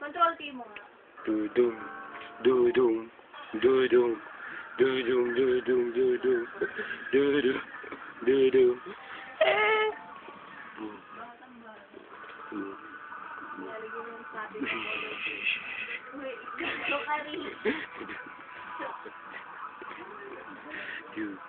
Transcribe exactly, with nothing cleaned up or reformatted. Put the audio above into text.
Control T mo nga. Dudum, dudum, dudum, dudum, dudum, dudum, dudum, dudum. Eh. Wait, ito ka rin. You.